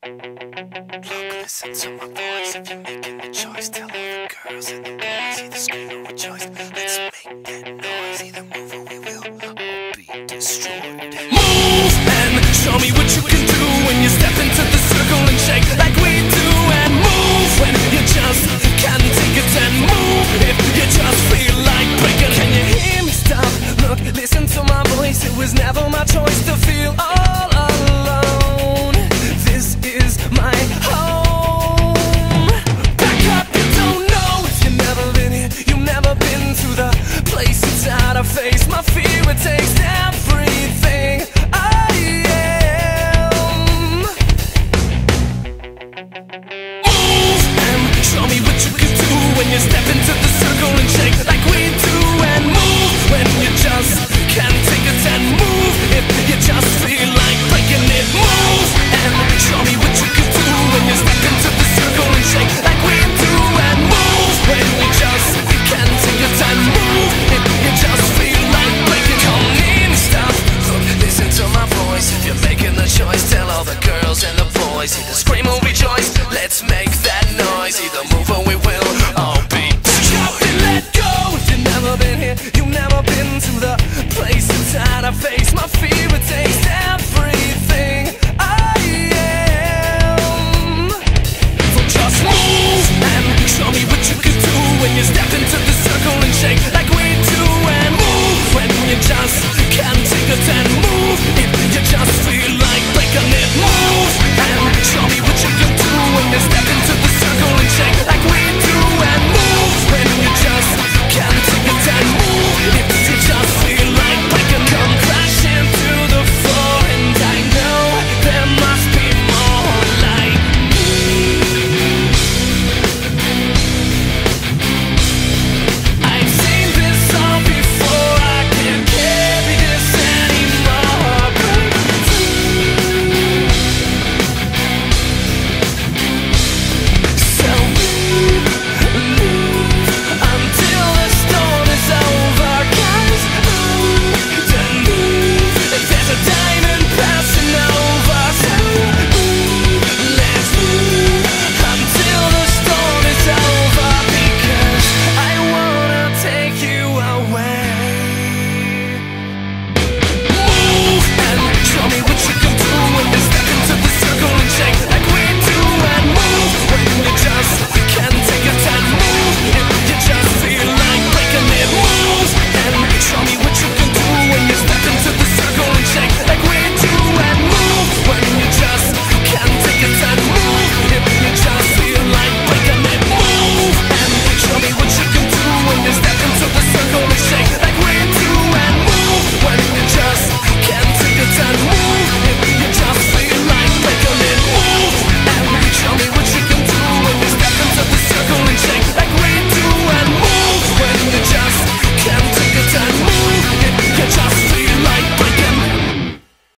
Look, listen to my voice. If you're making the choice, tell all the girls and the boys, either scream or rejoice. Let's make that noise. Either move or we will all be destroyed. Move and show me what you can do when you step into the circle and shake like we do. And move when you just can't take it. And move if you just feel like breaking. Can you hear me? Stop, look, listen to my voice. It was never my choice to feel all alone. This is my home. Back up, you don't know if you've never been here. You've never been to the place inside I face my fear. It takes everything I am. Move and show me what you can do when you step into the circle and shake like we do. And move when you just can't take it. And move if you just feel like breaking it. Move and show me what you can do when you step into the circle and shake like we do. And move when you just can't take it. And move if you just feel like breaking. Come in, stop, look, listen to my voice. If you're making the choice, tell all the girls and the boys, either scream or